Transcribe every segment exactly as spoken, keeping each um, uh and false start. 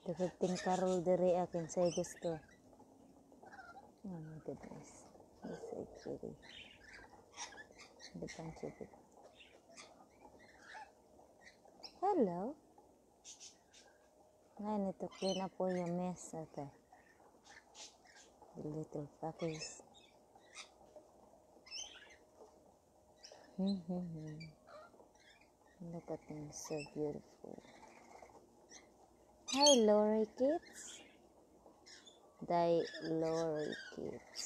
Daghang karol diri akin say gusto. Oh my goodness. This is so pretty. The bunch of it. Hello. Ngayon ito, clean up all your mess. Okay. The little fuckers. Look at them, so beautiful. Hi, Lori kids. Die Lori kids.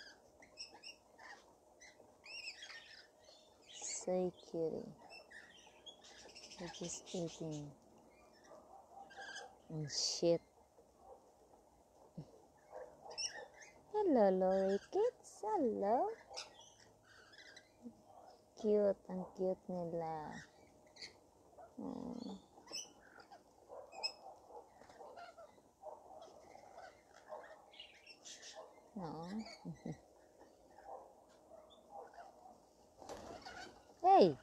So cutie. They're just eating and shit. Hello, Lori kids. Hello. Cute. Ang cute nila. Hmm. No. Hey.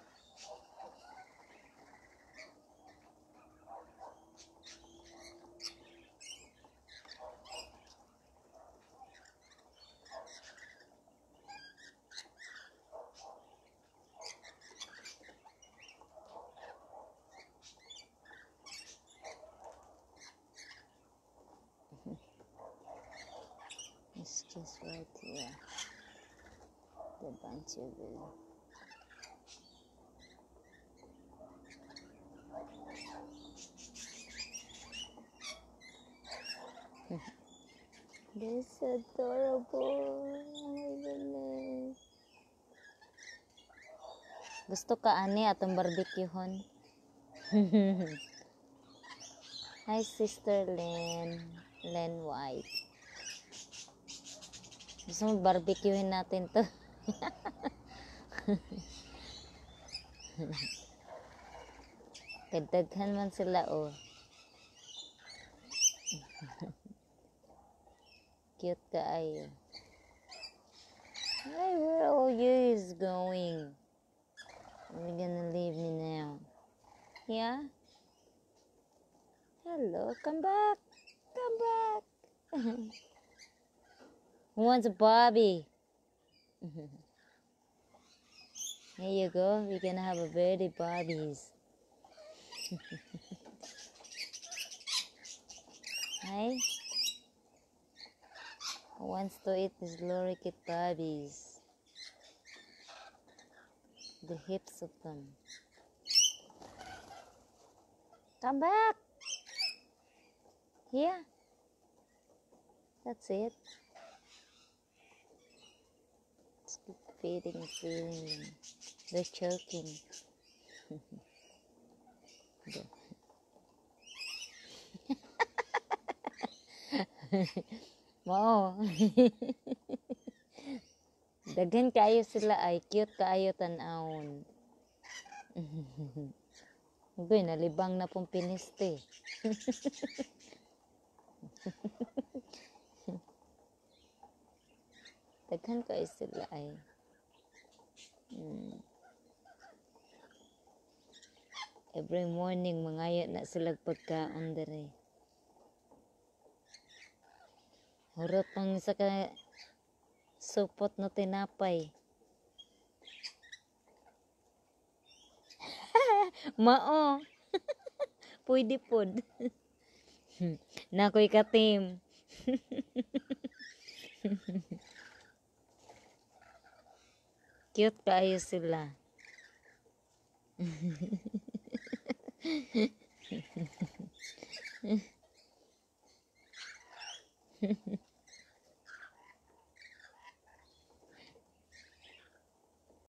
It's just right here. The bunch of it. They're so adorable. Oh my goodness. Gusto ka ani atong barbecuehon? Hi, Sister Len. Len White. Gusto mo barbecuehin natin to? Kadaghan man sila oh. Cute kaayo. Hey, where all you is going? You're gonna leave me now. Yeah? Hello, come back. Come back. Who wants a Bobby? Here you go. We're gonna have a birthday Barbies. Hi. Who wants to eat these Lori Kit Barbies? The hips of them. Come back. Here. That's it. Just keep feeding, feeding them. They're choking. Wow. Daghan kaayo sila ay cute kaayo tan-awon. Ugoy, nalibang na pong piniste. Daghan kaayo sila ay. Hmm. Every morning mangayo na sila pagkaon dere. Hurot pang sa ka supot no tinapay. Mao. Pwede pod. Nakoy katim. Cute kaayo sila.